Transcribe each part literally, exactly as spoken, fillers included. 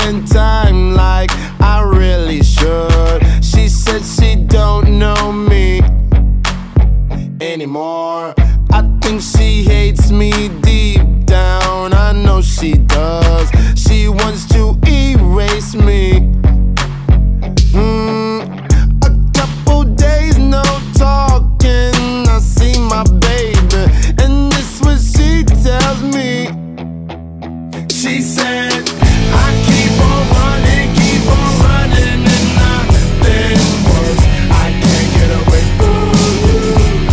spend time like I really should. She said she don't know me anymore. I think she hates me deep down, I know she does. She wants to erase me. mm, A couple days no talking, I see my baby, and this what she tells me. She said, I keep on running, keep on running, and nothing works. I can't get away from you.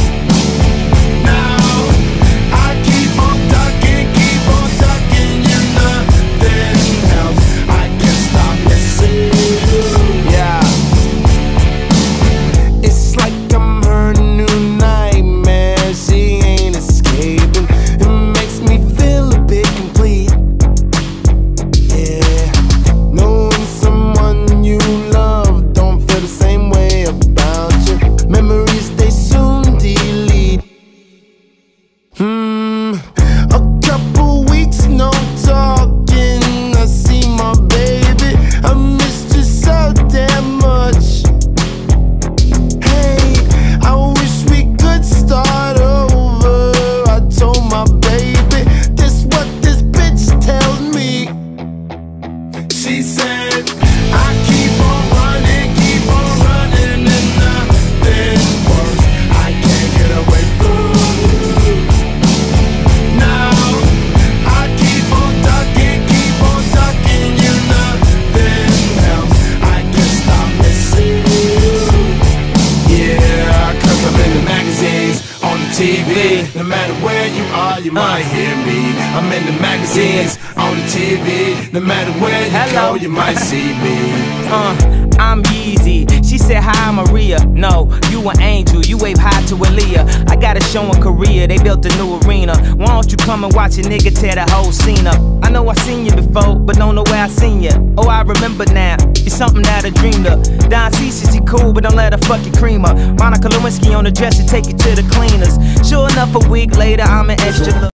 Now I keep on ducking, keep on ducking you, nothing helps. I can't stop missing you. Yeah, it's like I'm her new nightmare. She ain't escaping. It makes me feel a bit complete. Hmm, a couple weeks no talking, I see my baby, I missed you so damn much. Hey, I wish we could start over. I told my baby, this what this bitch tells me. She said, I keep on running, keep on running, and nothing works. I can't get away from you. T V, no matter where you are, you might hear me. I'm in the magazines, on the T V. No matter where you Hello. go, you might see me. Uh, I'm Yeezy. She said, hi, Maria. No, you an angel. You wave hi to Aaliyah. I got a show in Korea. They built a new arena. Why don't you come and watch a nigga tear the whole scene up? I know I seen you before, but don't know where I seen you. Oh, I remember now. You're something that I dreamed of. Don C, she cool, but don't let her fuck your creamer. Monica Lewinsky on the dresser, take you to the cleaners. Sure enough, a week later, I'm an extra.